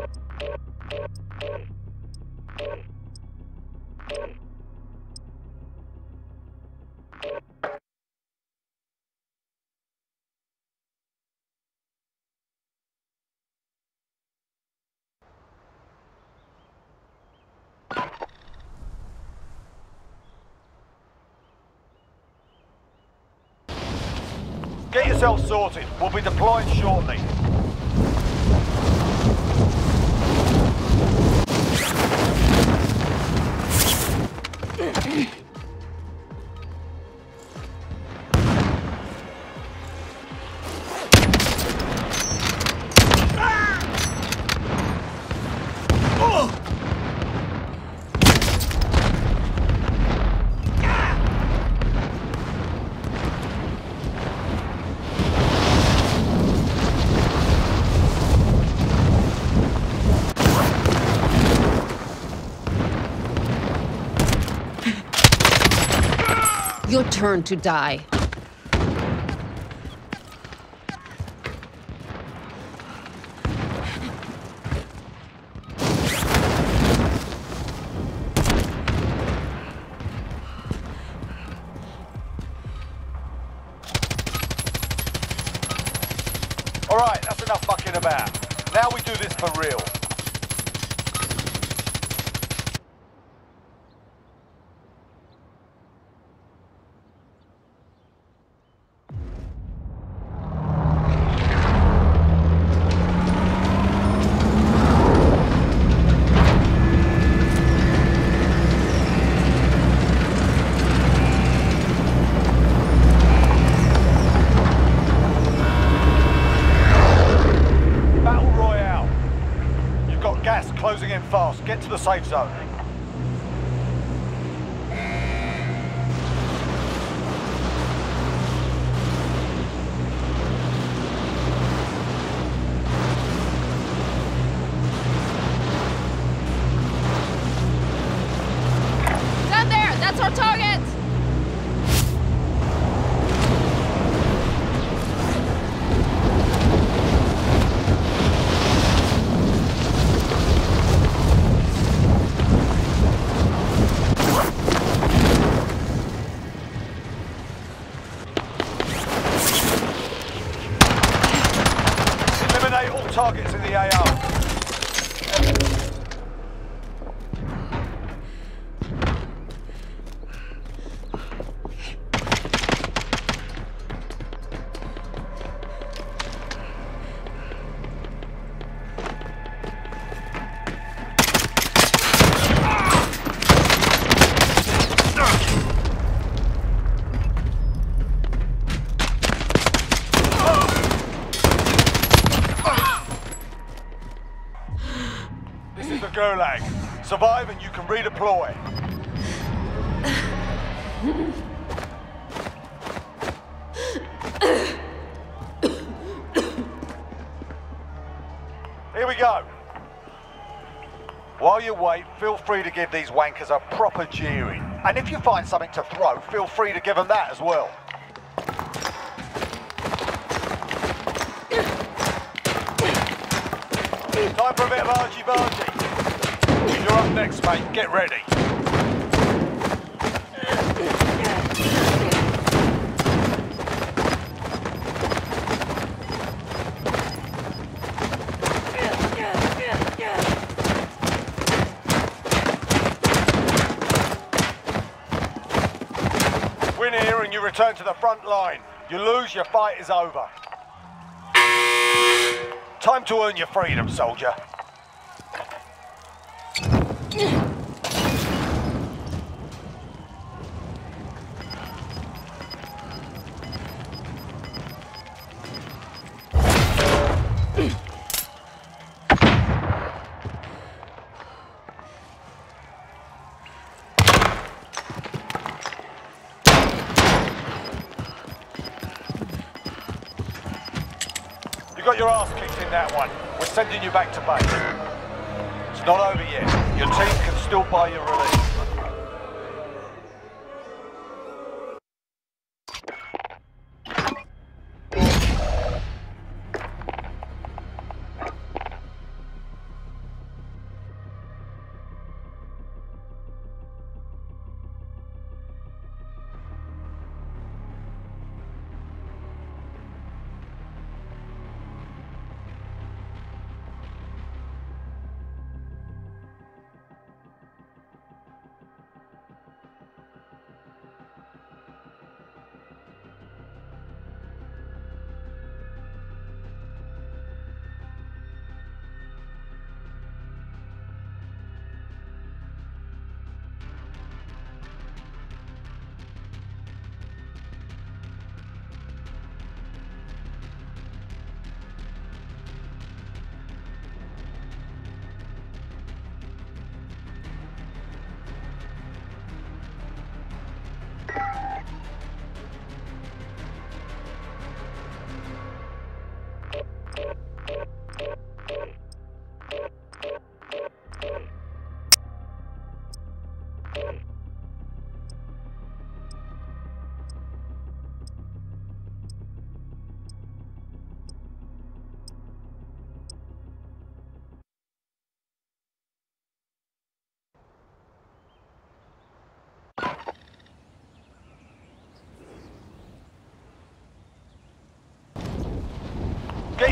Get yourself sorted. We'll be deploying shortly. Your turn to die. All right, that's enough fucking about. Now we do this for real. Closing in fast. Get to the safe zone. Down there! That's our target! Targets in the AO. This is the Gulag. Survive and you can redeploy. Here we go. While you wait, feel free to give these wankers a proper jeering. And if you find something to throw, feel free to give them that as well. Time for a bit of argy-bargy. You're up next, mate. Get ready. Win here and you return to the front line. You lose, your fight is over. Time to earn your freedom, soldier. You got your ass kicked in that one. We're sending you back to base. It's not over yet. Your team can still buy your release.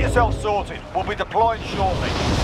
yourself sorted. We'll be deploying shortly.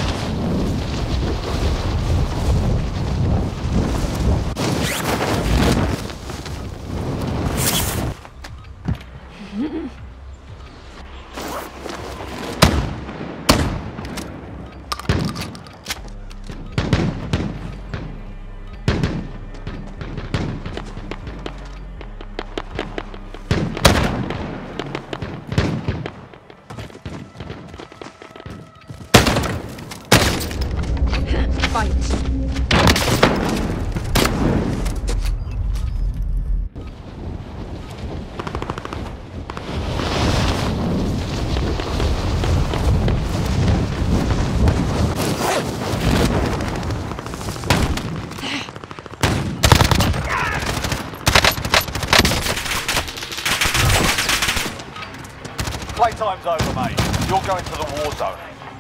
Playtime's over, mate. You're going to the war zone.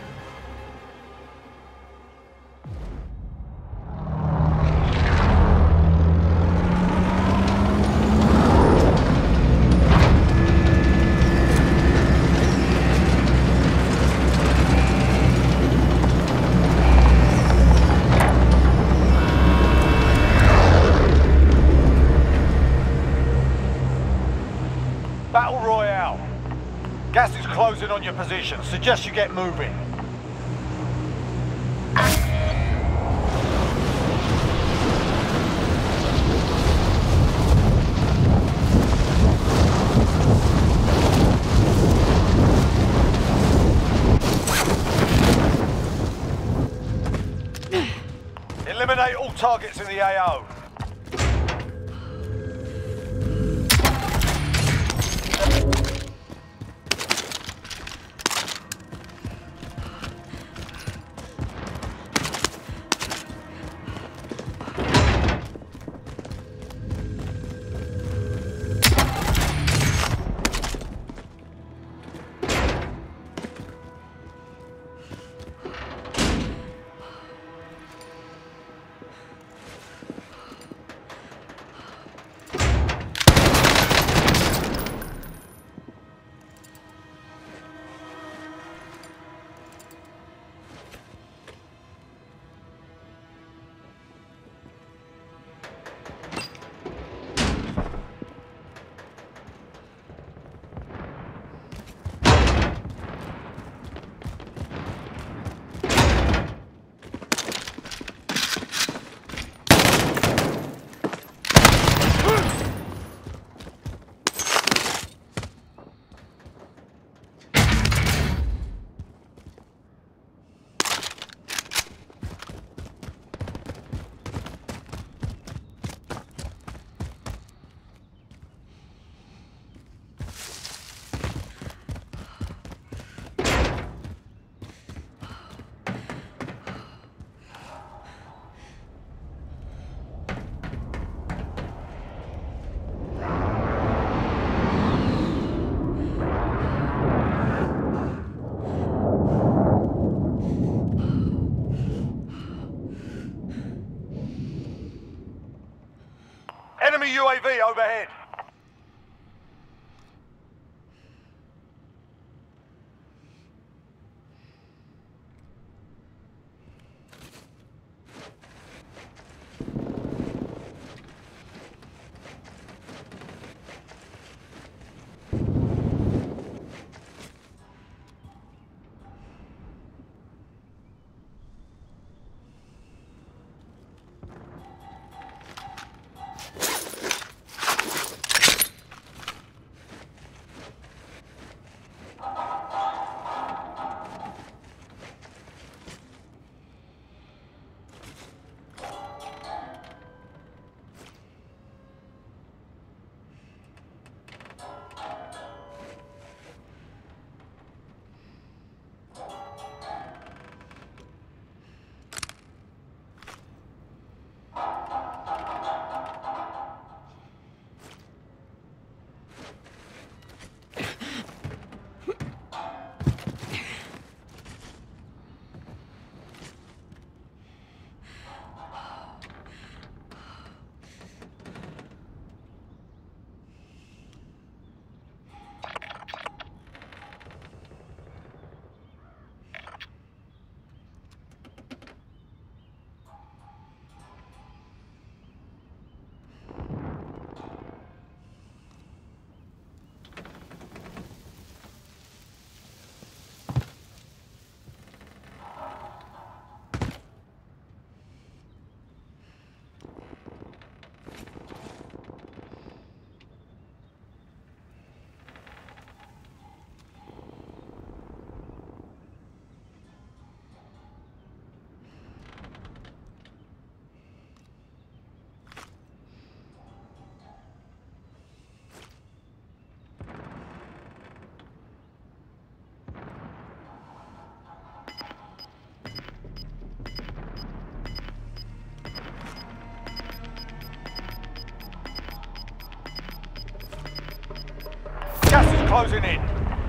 Battle Royale. Gas is closing on your position. Suggest you get moving. Eliminate all targets in the AO. Enemy UAV overhead. closing in.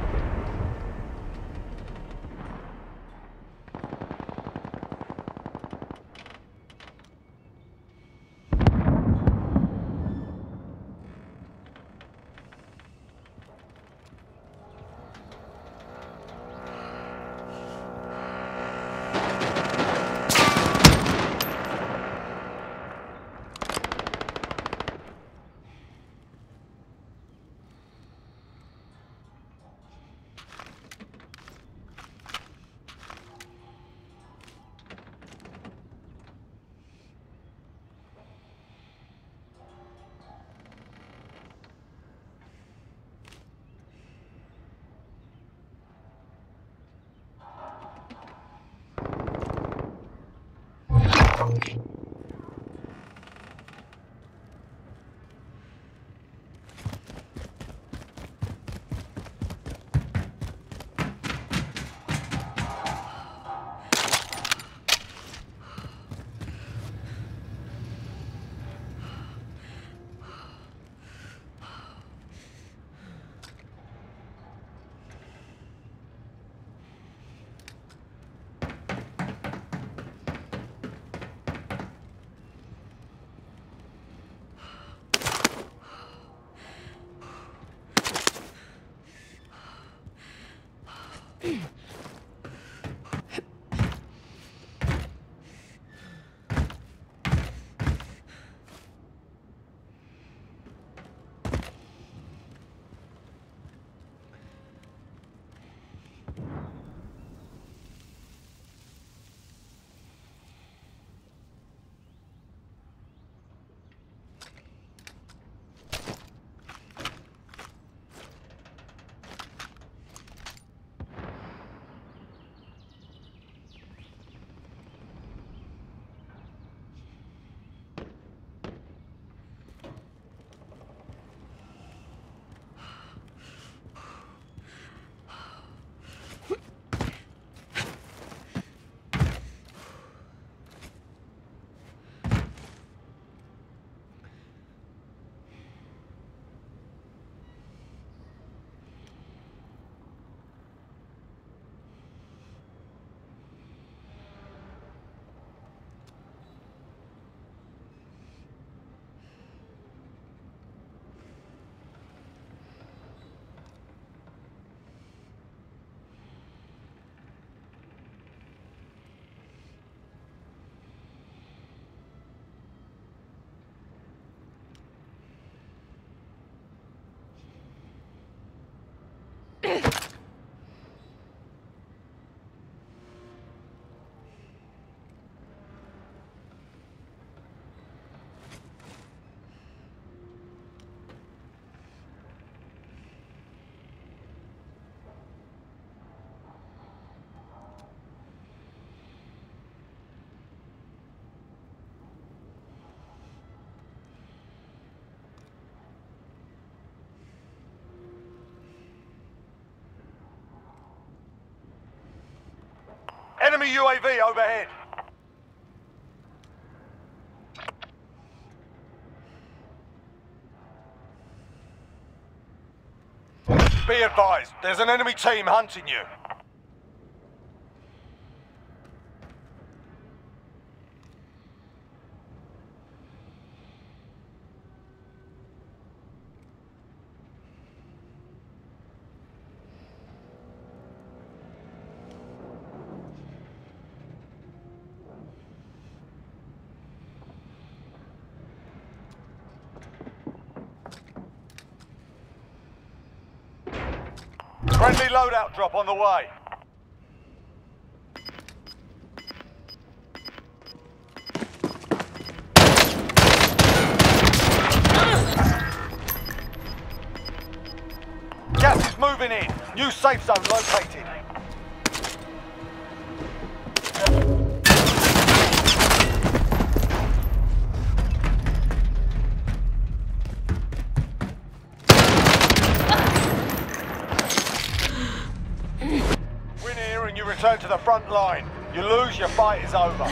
Enemy UAV overhead. Be advised, there's an enemy team hunting you. Friendly loadout drop on the way. Gas is moving in. New safe zone located. Return to the front line. You lose, your fight is over.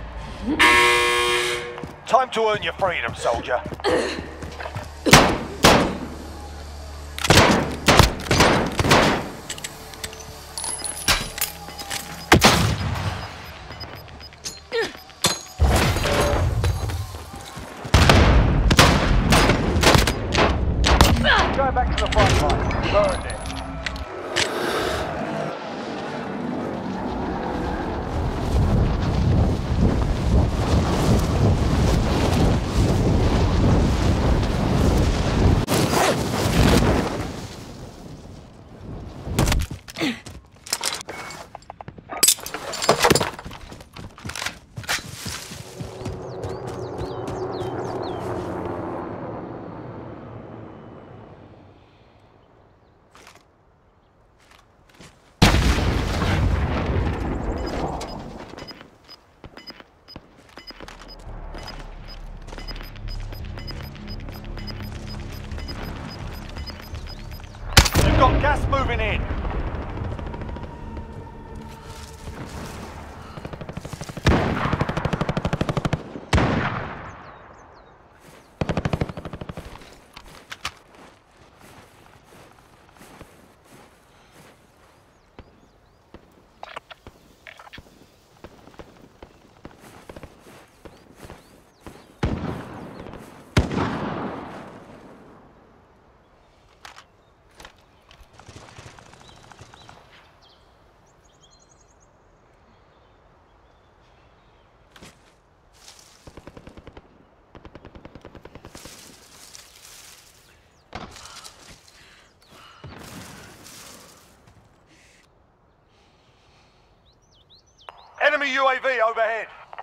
Time to earn your freedom, soldier. got gas moving in. Enemy UAV overhead.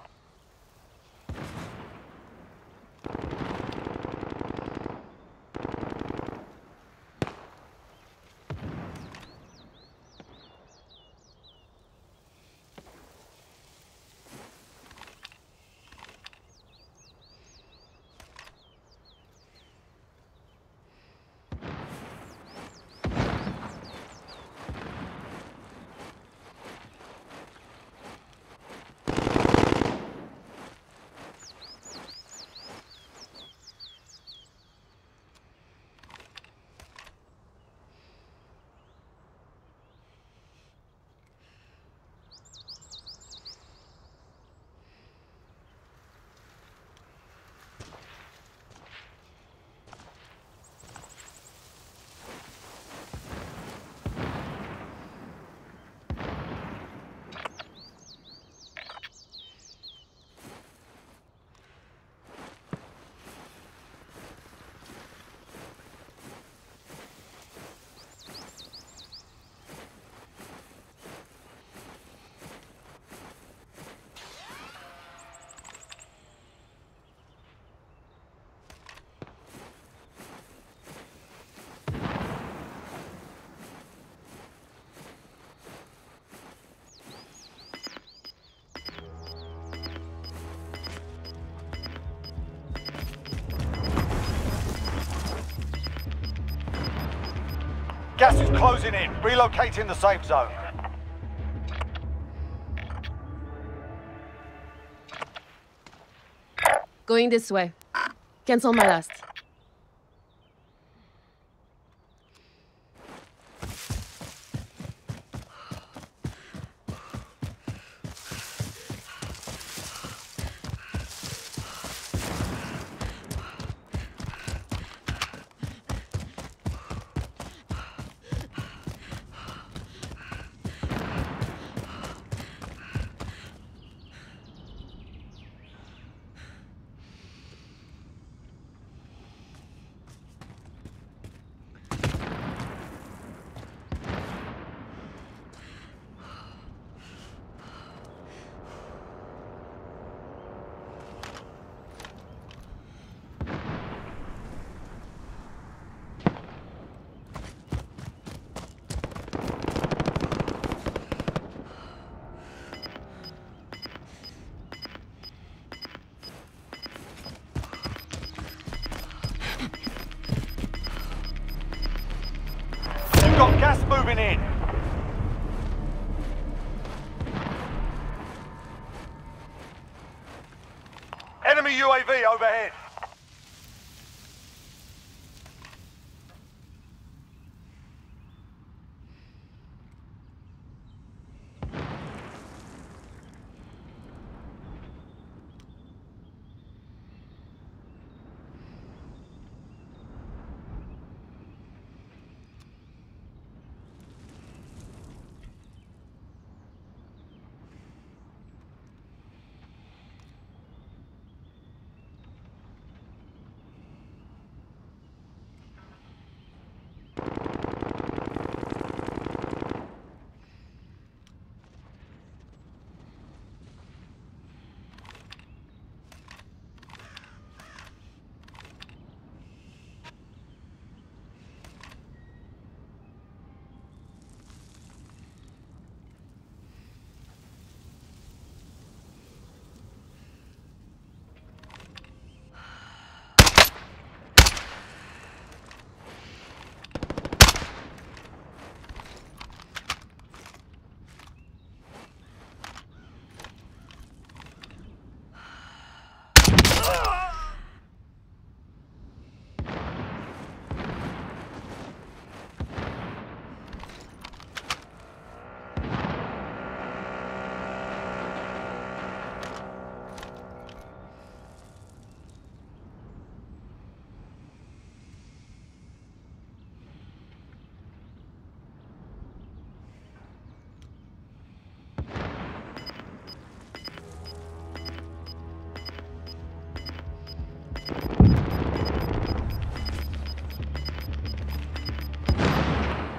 Gas is closing in. Relocating the safe zone. Going this way. Cancel my last. You've got gas moving in. Enemy UAV overhead.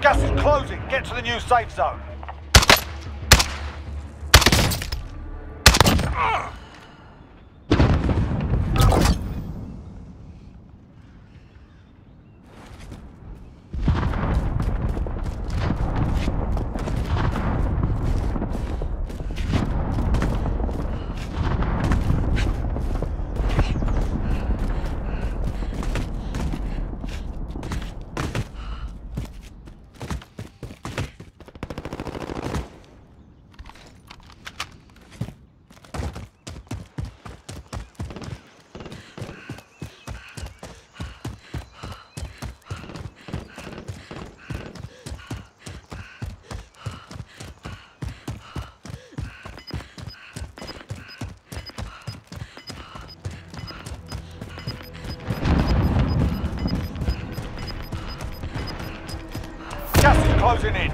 Gas is closing. Get to the new safe zone. Gas is closing in.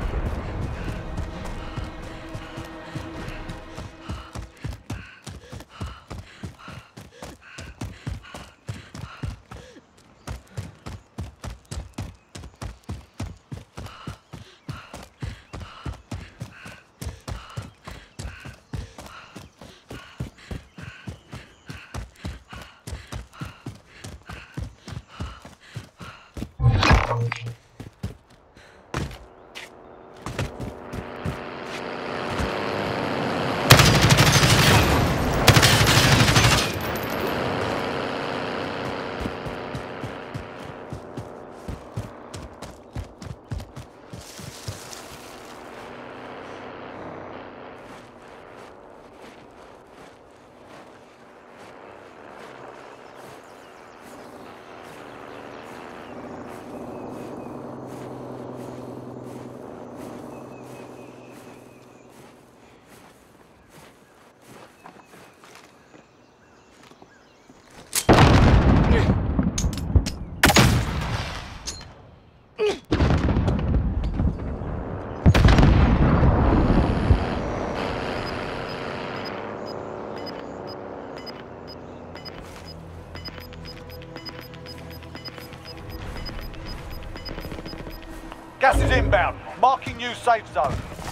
Gas is inbound. Marking new safe zone.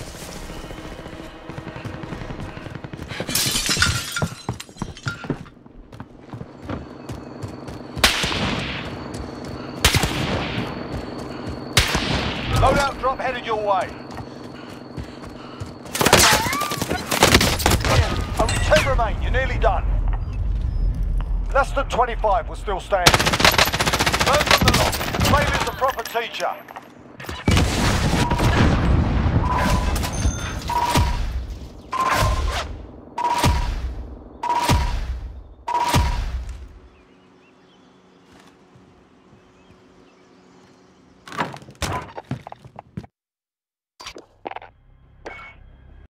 Loadout drop headed your way. Only 10 remain. You're nearly done. Less than 25 will still standing. Learn from the lot. Failure's the proper teacher.